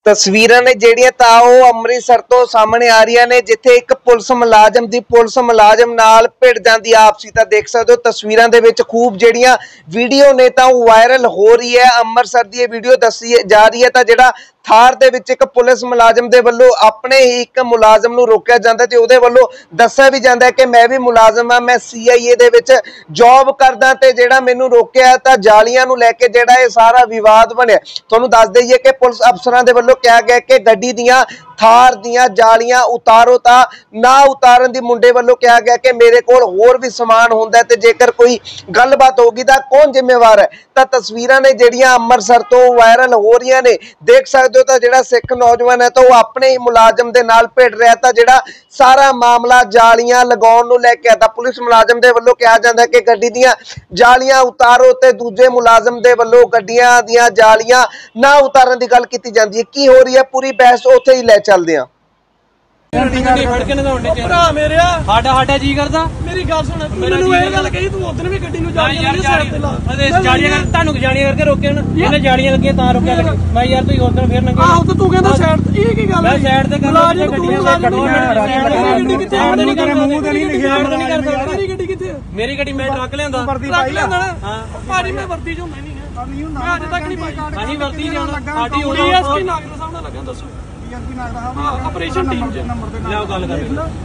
तस्वीरां ने ਜਿਹੜੀਆਂ ਤਾਂ ਉਹ ਅੰਮ੍ਰਿਤਸਰ ਤੋਂ ਸਾਹਮਣੇ ਆ ਰਹੀਆਂ ਨੇ ਜਿੱਥੇ ਇੱਕ ਪੁਲਿਸ ਮੁਲਾਜ਼ਮ ਨਾਲ ਭਿੜ ਜਾਂਦੀ ਆਪਸੀ ਤਾਂ ਦੇਖ ਸਕਦੇ ਹੋ ਤਸਵੀਰਾਂ ਦੇ ਵਿੱਚ ਖੂਬ ਜਿਹੜੀਆਂ ਵੀਡੀਓ ਨੇ ਤਾਂ ਉਹ ਵਾਇਰਲ ਹੋ ਰਹੀ ਹੈ। ਅੰਮ੍ਰਿਤਸਰ ਦੀ ਇਹ ਵੀਡੀਓ ਦੱਸੀ ਜਾ ਰਹੀ ਹੈ ਤਾਂ ਜਿਹੜਾ थार दे विच एक पुलिस मुलाजम दे वल्लों अपने ही एक मुलाजम नूं रोकिया जांदा ते उहदे वल्लों दस्सिया भी जांदा है कि मैं भी मुलाजम हां, मैं CIA दे विच जॉब करदा ते जिहड़ा मैनूं रोकिया तां जालियां नूं लैके जिहड़ा इह सारा विवाद बनिया। तुहानूं दस दईए कि पुलिस अफसरां दे वल्लों कहा गया कि गड्डी दीयां थार दीयां जालियां उतारो तां ना उतारन दी मुंडे वल्लों कहा गया कि मेरे कोल होर भी समान हुंदा ते जेकर कोई गलबात होगी तां कौन जिम्मेवार है। तां तस्वीरां ने जिहड़ियां अमृतसर तो वायरल हो रही ने देख सकते हो तां जिहड़ा सिख नौजवान है तो वो अपने ही मुलाजम दे नाल भिड़ रहा तां जिहड़ा सारा मामला जालियां लगाउण नूं लैके तां पुलिस मुलाजम दे वल्लों कहा जांदा है कि गड्डी दीयां जालियां उतारो ते दूजे मुलाजम दे वल्लों गड्डियां दीयां जालियां ना उतारन दी गल कीती जांदी है। की हो रही है पूरी बहस उत्थे ही लै चलदे आ। जी करदा मेरी गल सुन मैनूं इह गल कही तूं उधर भी गड्डी नूं जालियां करके रोके ना इहने जालियां लगियां तां रोकिया लगे मैं यार तूं उधर फिर नंगे आहो ते तूं कहंदा साइड ते इह की गल मैं साइड ते कर गड्डियां गड्डी कित्थे नहीं कर मूंह ते नहीं लिखिया मेरी गड्डी कित्थे मेरी गड्डी मैं ट्रक लियांदा ना हां भाजी मैं वर्दी चों नहीं है मैं अजे तक नहीं पाई भाजी वर्दी जाना साडी DSP नागरा साहब नाल लगा दसो ऑपरेशन टीम च लियाओ गल कर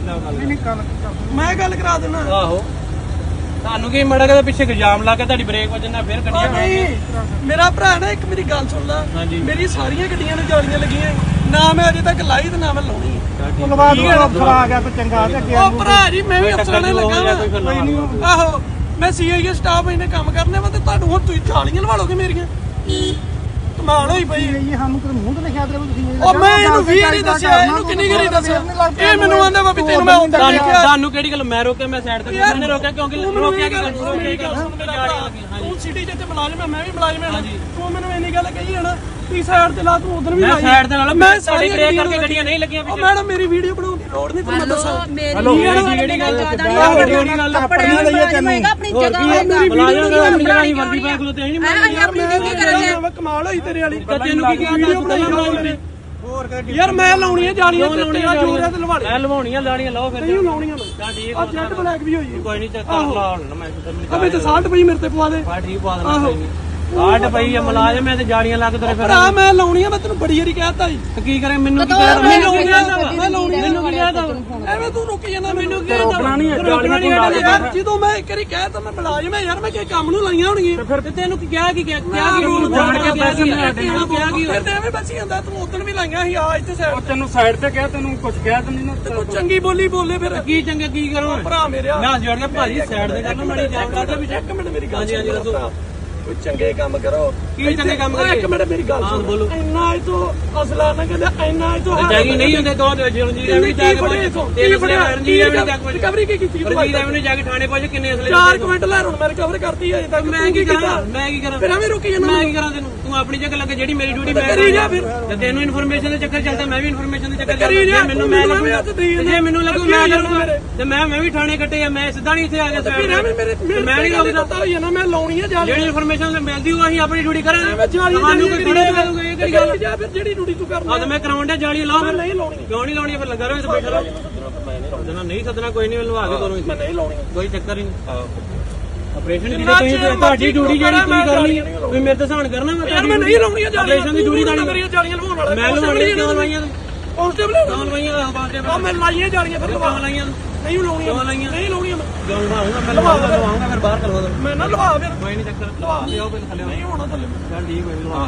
मैं गल करा देना आहो ਤੁਹਾਨੂੰ ਕੀ ਮੜਾ ਕੇ ਪਿੱਛੇ ਇਲਜ਼ਾਮ ਲਾ ਕੇ ਤੁਹਾਡੀ ਬ੍ਰੇਕ ਵੱਜਣਾ ਫਿਰ ਗੱਡੀਆਂ ਨਹੀਂ ਮੇਰਾ ਭਰਾ ਨਾ ਇੱਕ ਮੇਰੀ ਗੱਲ ਸੁਣ ਲੈ ਮੇਰੀ ਸਾਰੀਆਂ ਗੱਡੀਆਂ ਨੂੰ ਜਾਲੀਆਂ ਲੱਗੀਆਂ ਨਾ ਮੈਂ ਅਜੇ ਤੱਕ ਲਾਈ ਤੇ ਨਾ ਮੈਂ ਲਾਉਣੀ ਧੰਨਵਾਦ ਅਫਸਰ ਆ ਗਿਆ ਤੇ ਚੰਗਾ ਤੇ ਅੱਗੇ ਉਹ ਭਰਾ ਜੀ ਮੈਂ ਵੀ ਅਫਸਰਾਂ ਨੇ ਲੱਗਾ ਆਹੋ ਮੈਂ CIA ਸਟਾਫ ਇਹਨੇ ਕੰਮ ਕਰਨੇ ਵਾ ਤੇ ਤੁਹਾਨੂੰ ਹੁਣ ਤੁਸੀਂ ਜਾਲੀਆਂ ਲਵਾ ਲੋਗੇ ਮੇਰੀਆਂ ਕਮਾਲ ਹੋਈ ਪਈ ਇਹ ਸਾਨੂੰ ਕਿਤੇ ਮੂੰਹ ਤੇ ਲਿਖਿਆ ਤੇ ਤੁਸੀਂ ਉਹ ਮੈਂ ਇਹਨੂੰ 20 ਵਾਰੀ ਦੱਸਿਆ ਇਹਨੂੰ ਕਿੰਨੀ ਵਾਰੀ ਦੱਸਿਆ ਇਹ ਮੈਨੂੰ ਆਂਦਾ ਵਾ ਵੀ ਤੈਨੂੰ ਮੈਂ ਹੁੰਦਾ ਦੇਖਿਆ ਤੁਹਾਨੂੰ ਕਿਹੜੀ ਗੱਲ ਮੈਂ ਰੋਕਿਆ ਮੈਂ ਸਾਈਡ ਤੇ ਮੈਨੇ ਰੋਕਿਆ ਕਿਉਂਕਿ ਰੋਕਿਆ ਕੀ ਤੂੰ ਸਿਟੀ ਜਿੱਤੇ ਮੁਲਾਜ਼ਮ ਮੈਂ ਵੀ ਮੁਲਾਜ਼ਮ ਹਾਂ ਤੂੰ ਮੈਨੂੰ ਇੰਨੀ ਗੱਲ ਕਹੀ ਹੈ ਨਾ ਤੀ ਸਾਈਡ ਤੇ ਲਾ ਤੂੰ ਉਧਰ ਵੀ ਲਾਈ ਸਾਈਡ ਤੇ ਨਾਲ ਮੈਂ ਸਾਡੀ ਬ੍ਰੇਕ ਕਰਕੇ ਗੱਡੀਆਂ ਨਹੀਂ ਲੱਗੀਆਂ ਪਿੱਛੇ ਮੈਡਮ ਮੇਰੀ ਵੀਡੀਓ ਬਣਾਉਣ ਦੀ ਲੋੜ ਨਹੀਂ ਤੁਹਾਨੂੰ ਦੱਸਾਂ ਹੈਲੋ ਜਿਹੜੀ ਗੱਲ ਜਿਹੜੀ ਗੱਲ ਆਪਣੀ ਲਈਏ ਤੈਨੂੰ ਆਪਣੀ ਜਗ੍ਹਾ ਮੁਲਾਜ਼ਮ ਦਾ ਆਪਣੀ ਜਗ੍ਹਾ ਹੀ ਵਰਦੀ ਪਾ ਕੋਲ ਤੇ ਨਹੀਂ ਮੈਂ ਕਮਾਲ ਹੋਈ ਤੇਰੇ ਵਾਲੀ ਤੈਨੂੰ ਕੀ ਵੀਡੀਓ ਬਣਾਈ ਹੋਰ ਯਾਰ ਮੈਂ ਲਾਉਣੀ ਹੈ ਜਾਲੀਆਂ ਲਾਉਣੀਆਂ ਜੋਰ ਤੇ ਲਵਾਣੀ ਮੈਂ ਲਵਾਉਣੀਆਂ ਲਾਣੀਆਂ ਲਾਓ ਫਿਰ ਨਹੀਂ ਲਾਉਣੀਆਂ ਮੈਂ ਤਾਂ ਠੀਕ ਆ ਜੈਟ ਬਲੈਕ ਵੀ ਹੋਈ ਕੋਈ ਨਹੀਂ ਚੱਕਰ ਲਾ ਹੁਣ ਮੈਂ ਅਬੇ ਤੇ 60 ਪਈ ਮੇਰੇ ਤੇ ਪਵਾ ਦੇ ਹਾਂ ਠੀਕ ਪਵਾ ਦੇਣਾ ਕੋਈ ਨਹੀਂ 60 ਪਈ ਆ ਮੁਲਾਜ਼ਮ ਮੈਂ ਤੇ ਜਾਲੀਆਂ ਲਾ ਕੇ ਤੇਰੇ ਫਿਰ ਆ ਮੈਂ ਲਾਉਣੀਆਂ ਮੈਂ ਤੈਨੂੰ ਬੜੀ ਵਾਰੀ ਕਹਿਤਾ ਜੀ ਕੀ ਕਰੇ ਮੈਨੂੰ ਕੀ ਕਹਿ ਮੈਂ ਲਾਉਣੀ ਮੈਨੂੰ ਕੀ ਕਹਿਦਾ ਐਵੇਂ ਤੂੰ ਰੁਕੀ ਜਾਂਦਾ ਮੈਨੂੰ ਕੀ ਕਹਿਦਾ ਰੋਕਣੀ ਹੈ ਜਦੋਂ ਮੈਂ ਇੱਕ ਵਾਰੀ ਕਹਿਤਾ ਮੈਂ ਮੁਲਾਜ਼ਮ ਯਾਰ ਮੈਂ ਕਿ ਕੰਮ ਨੂੰ ਲਾਈਆਂ ਹੋਣਗੀਆਂ ਫਿਰ ਤੈਨੂੰ ਕੀ ਕਿਹਾ ਕੀ ਰੂਲ ਜਾਣ ਕੇ ਪੈਸੇ ਲੈ ਕੇ ਕਿਹਾ ਕੀ ਫਿਰ ਐਵੇਂ ਬਚੀ ਜਾਂਦਾ ਤੂੰ ਉਦੋਂ ਵੀ ਲਾਈਆਂ ਸੀ ਆ ਇੱਥੇ ਸਾਈਡ ਤੈਨੂੰ ਸਾਈਡ ਤੇ ਕਿਹਾ ਤੈਨੂੰ ਕੁਝ ਕਿਹਾ ਤੈਨੂੰ ਨਾ ਤੂੰ ਚੰਗੀ ਬੋਲੀ ਬੋਲੇ ਫਿਰ ਕੀ ਚੰਗਾ ਕੀ ਕਰੋ ਭਰਾ ਮੇਰਿਆ ਮੈਂ ਜੋੜ ਕੇ ਭਾਜੀ ਸਾਈਡ ਤੇ ਕਰਨਾ ਮੜੀ ਜਾਮ ਕਰਦਾ ਵੀ ਇੱਕ ਮਿੰਟ ਮੇਰੀ ਗੱਲ ਹਾਂਜੀ ਦੱਸੋ ਕੋਈ ਚੰਗੇ ਕੰਮ ਕਰੋ ਕੀ ਚੰਗੇ ਕੰਮ ਕਰੀਏ ਇੱਕ ਮਿੰਟ ਮੇਰੀ ਗੱਲ ਸੁਣ ਬੋਲੋ ਇੰਨਾ ਤੋਂ ਅਸਲਾ ਨਾ ਕਹਿੰਦਾ ਇੰਨਾ ਤੋਂ ਜਾਗੀ ਨਹੀਂ ਹੁੰਦੇ ਦੋ ਰਣਜੀਤ ਐਵੇਂ ਜਾ ਕੇ ਤੇਰੇ ਫੜਿਆ ਰਣਜੀਤ ਐਵੇਂ ਜਾ ਕੇ ਰਿਕਵਰੀ ਕੀ ਕੀਤੀ ਰਣਜੀਤ ਐਵੇਂ ਜਾ ਕੇ ਥਾਣੇ ਪਹੁੰਚ ਕਿੰਨੇ ਅਸਲੇ 4 ਕਮੈਂਟ ਲੈ ਹੁਣ ਮੈਂ ਰਿਕਵਰ ਕਰਤੀ ਅਜੇ ਤੱਕ ਮੈਂ ਕੀ ਕਰਾਂ ਫਿਰ ਐਵੇਂ ਰੁਕੀ ਜਾਂਦਾ ਮੈਂ ਕੀ ਕਰਾਂ ਤੈਨੂੰ ਤੂੰ ਆਪਣੀ ਜਗ੍ਹਾ ਲੱਗੇ ਜਿਹੜੀ ਮੇਰੀ ਡਿਊਟੀ ਮੈਂ ਕਰੀ ਜਾ ਫਿਰ ਤੇ ਤੈਨੂੰ ਇਨਫੋਰਮੇਸ਼ਨ ਦੇ ਚੱਕਰ ਚੱਲਦਾ ਮੈਂ ਵੀ ਇਨਫੋਰਮੇਸ਼ਨ ਦੇ ਚੱਕਰ ਚੱਲਦਾ ਮੈਨੂੰ ਮੈਂ ਲੱਗੂ ਜੇ ਮੈਨੂੰ ਲੱਗੂ ਮੈਂ ਕਰੂੰਗਾ ਤੇ ਮੈਂ ਵੀ ਥਾਣੇ ਕੱਟੇ ਆ ਮੈਂ ਸਿੱਧਾ ਨਹੀਂ ਇੱਥੇ ਆ ਗਿਆ ਸਾਈਡ ਮੈਂ ਨਹੀਂ ਲੱਗਦਾ ਹੋਈ ਨਾ ਮੈਂ ਲਾਉਣੀ ਆ ਜਾ ਜਿਹੜੀ ਮਿਲਦੀ ਹੋਊ ਅਸੀਂ ਆਪਣੀ ਡਿਊਟੀ ਕਰਾਂਗੇ ਤੁਹਾਨੂੰ ਕੋਈ ਥੋੜੇ ਮਿਲੂਗਾ ਇਹ ਕਿਹੜੀ ਗੱਲ ਜਾਂ ਫਿਰ ਜਿਹੜੀ ਡਿਊਟੀ ਤੂੰ ਕਰਨਾ ਆ ਮੈਂ ਕਰਾਉਣ ਡਿਆ ਜਾਲੀ ਲਾਓ ਫਿਰ ਨਹੀਂ ਲਾਉਣੀ ਕਿਉਂ ਨਹੀਂ ਲਾਉਣੀ ਫਿਰ ਲੱਗਾ ਰਹੋ ਇੱਥੇ ਬੈਠਾ ਰਹੋ ਸੱਦਣਾ ਨਹੀਂ ਸੱਦਣਾ ਕੋਈ ਨਹੀਂ ਮੈਨੂੰ ਆ ਕੇ ਕਰੋ ਮੈਂ ਨਹੀਂ ਲਾਉਣੀ ਕੋਈ ਚੱਕਰ ਹੀ ਨਹੀਂ ਆਪਰੇਸ਼ਨ ਦੀ ਤੁਸੀਂ ਤੁਹਾਡੀ ਡਿਊਟੀ ਜਿਹੜੀ ਤੁਸੀਂ ਕਰਨੀ ਤੁਸੀਂ ਮੇਰੇ ਤੇ ਸਹਾਨ ਕਰਨਾ ਮੈਂ ਨਹੀਂ ਲਾਉਣੀ ਆਪਰੇਸ਼ਨ ਦੀ ਡਿਊਟੀ ਤਾਂ ਨਹੀਂ ਜਾਲੀਆਂ ਲਵਾਉਣ ਵਾਲਾ ਮੈਂ ਲਵਾਉਣੀ ਕਿਉਂ ਲਵਾਈਆਂ ਕਾਂਸਟੇਬਲ ਕਿਉਂ ਲਵਾਈਆਂ ਕਾਂਸਟੇਬਲ ਮੈਂ ਲਾਈਆਂ ਜਾਲੀਆਂ ਫਿਰ ਕਿਉਂ ਲਾਈਆਂ नहीं लाउणियां नहीं लाउणियां मैं लवाऊंगा मैं लवाऊंगा फिर बाहर करवा दो मैं ना लवा फिर कोई नहीं चक्कर लवा ले आओ पहले थले नहीं होना थले चल ठीक है लवा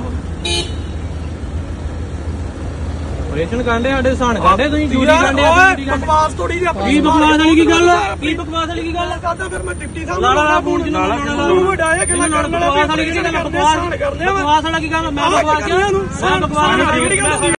ऑपरेशन कांडे साडे साण कांडे तुसी ड्यूटी कांडे बकवास थोड़ी जी की बकवास वाली की गल कादा फिर मैं डिप्टी साहब ला फोन च ला तू वडाया कि मैं करने वाला बकवास वाली की गल मैं बकवास वाला की गल मैं बकवास